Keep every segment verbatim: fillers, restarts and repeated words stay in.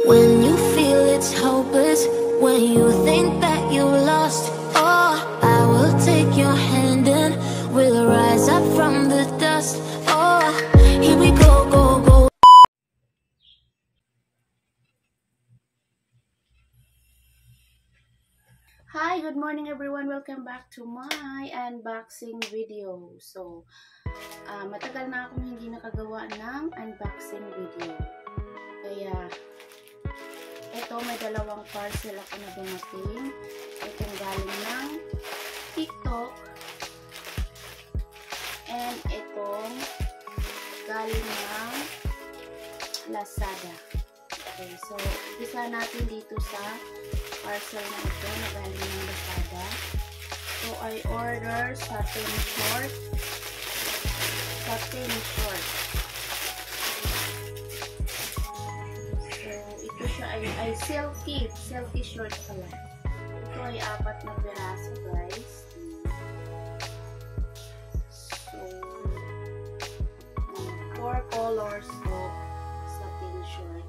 When you feel it's hopeless, when you think that you lost, oh, I will take your hand and we'll rise up from the dust. Oh, here we go, go, go. Hi, good morning everyone. Welcome back to my unboxing video. So, uh, matagal na akong hindi nakagawa ng unboxing video. Kaya, ito may dalawang parcel ako na dumating. Itong galing ng TikTok. And itong galing ng Lazada. Okay, so, isa natin dito sa parcel na ito na galing ng Lazada. So, I order satin short. Satin short. So, ito siya ay, ay silky. Silky short pala. Ito ay apat na piraso, guys. So, four colors of satin short.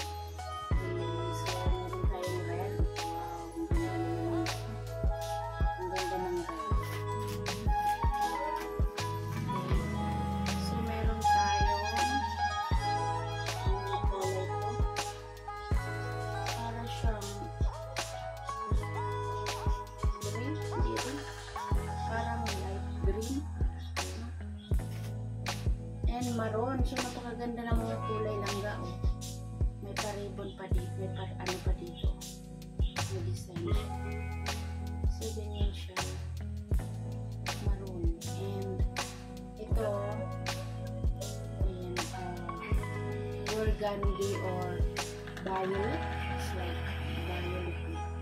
And maroon. So, napakaganda ng mga kulay langga. Oh. May paribon pa dito. May par ano pa dito. May design siya. So, ganyan siya. Maroon. And ito, ayan, uh, burgundy or violet. It's like violet.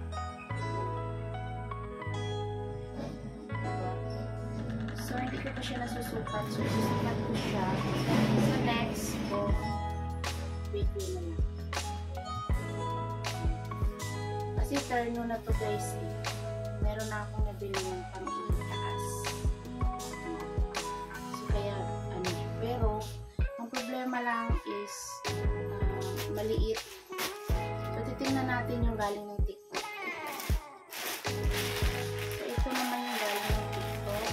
So, hindi ko pa siya nasusukat. So, susukat ko siya sa next ko video na lang. Kasi terno na to, guys. Meron na akong nabili ng pang-itaas. So, kaya, ano, pero, ang problema lang is uh, maliit. So, titingnan natin yung galing ng TikTok. So, ito naman yung galing ng TikTok.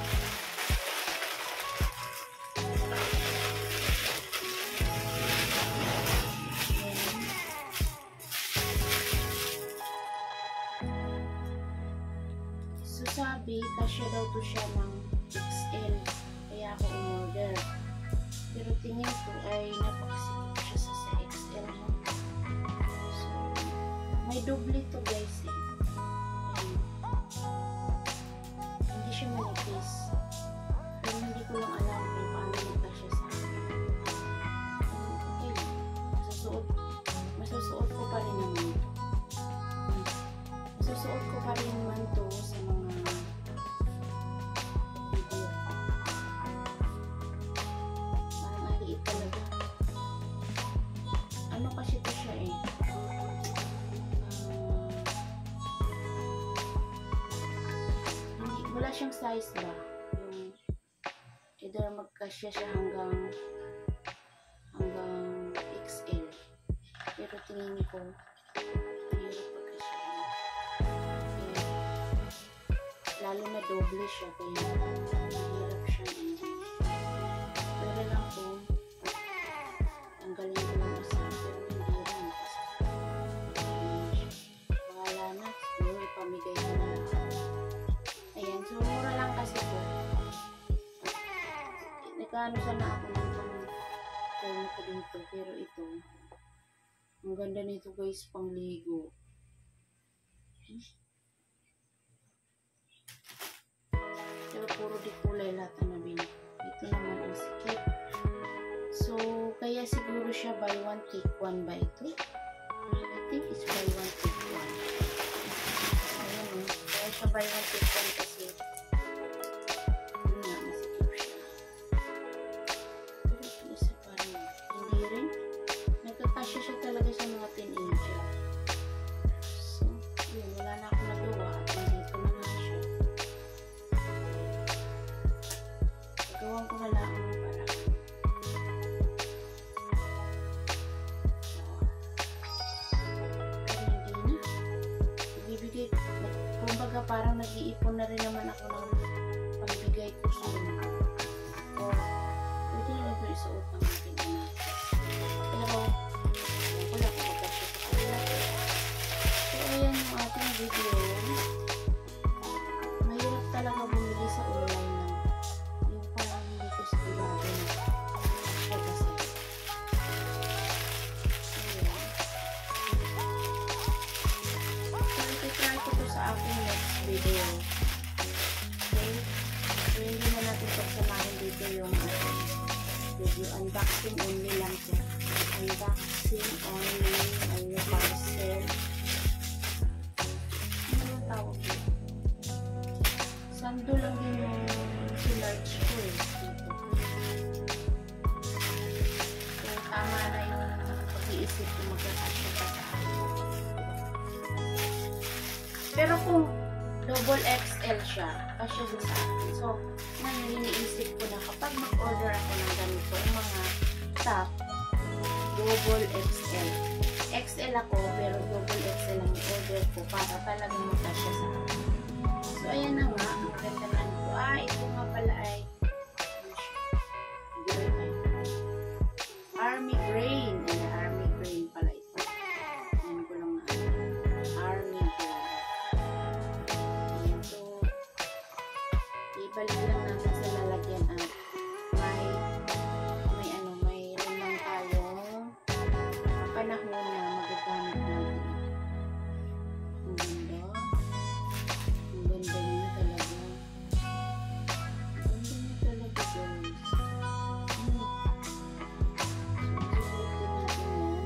So, sabi, kasya daw to siya ng X L. Kaya ako umorder. Pero tingin ko ay napakasikip siya sa, sa X L. So, may doble to, guys. Eh. Ayan. Hindi siya manipis. Pero hindi ko lang alam kung paano magkasya sa akin. Okay. Masusuot. Masusuot ko pa rin naman ito. Masusuot ko pa rin naman ito sa mga video. Parang aliit talaga. Ano kasi ito siya eh. Um, hindi, wala siyang size ba? Yung either magkasya siya hanggang hanggang X L. Pero tingin ko lalo na doble siya, kaya mahirap siya. Pero lang kung tanggalin ko yung isa, pero hindi rin kasi wala na, siguro ipamigay ko na lang. Ayan, so mura lang kasi po. Nagkaano sana ako ng pang ko dito, pero ito ang ganda nito, guys, pang ligo. Hmm? Pero puro di kulay lahat na nabili. Ito naman ang sikip. So, kaya siguro siya buy one take one ba ito? I think it's buy one take one. Ayan o. Kaya siya buy one take one kasi yun nga, masikip siya. Pero ito isa pa rin. Hindi rin. Nagkakasya siya talaga sa mga teenager. So, yun. Wala na akong nagawa. Nandito na nga siya. Gawin ko na lang ang parang. Kumbaga parang nag-iipon na rin naman ako ng pagbigay ko soon. Or pwede na ito isuot ng aking anak. Pero wala ko magkasya sa kanila. So ayan yung ating video. Mahirap talaga bumili sa online na yung parang hindi ko sigurado na siya kasi. So iti-try ko to sa aking next video. Okay? So hindi na natin pagsamahin dito yung ating video. Unboxing only lang to. Unboxing only. Ano parcel. Ano yung tawag dito? Sando lang din yung si-large ko eh. Dito. So tama na yung pag-iisip kung magkakasya pa sa akin. Pero kung double X L siya, kasya din sa akin. So, ngayon iniisip ko na kapag mag-order ako ng ganito, yung mga top, double X L. X L ako, pero double X L ang order ko para talagang magkasya sa akin. So, ayan na nga, ang ganda na ito. Ah, ito nga pala ay Army Grain. Ayan, Army Grain pala ito. Ayan ko lang nga. Army Grain. Ayan, so, ibalik lang natin sa lalagyan at may, may ano, mayroon lang tayong panahon na magagamit natin. Ang ganda. Ang ganda niya talaga. Ang ganda niya talaga, guys. Hmm. Susubukin natin yan.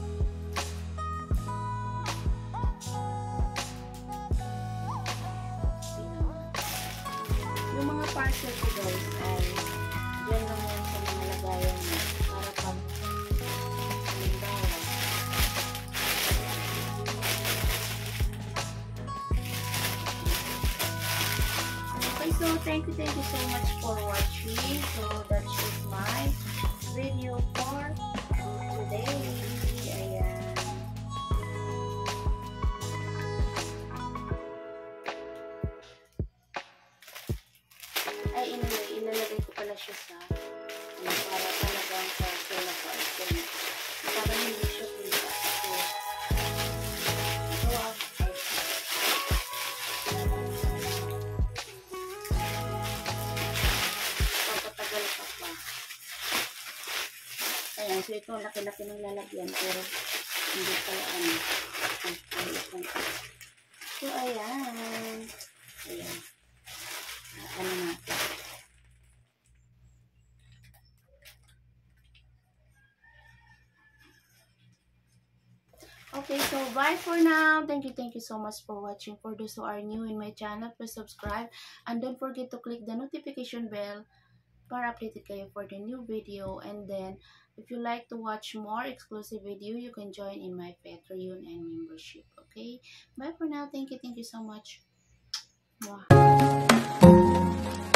Yung mga parcel ko guys ay dyan lang yan sa mga lagayan mo para pag halimbawa okay, so thank you thank you so much for watching. So that's just my video for today. Ayan. Ay, anyway, ilalagay ko pala siya sa ano, para talagang sa solar parcel. Para hindi siya pulita. So, ito ah. Papatagal ka pa. Ayan, so ito laki-laki ng lalagyan pero hindi pala ano. So, ayan. Ayan. Ano natin. Okay, so bye for now. Thank you, thank you so much for watching. For those who are new in my channel, please subscribe. And don't forget to click the notification bell para updated kayo for the new video. And then, if you like to watch more exclusive video, you can join in my Patreon and membership. Okay? Bye for now. Thank you, thank you so much. Mwah.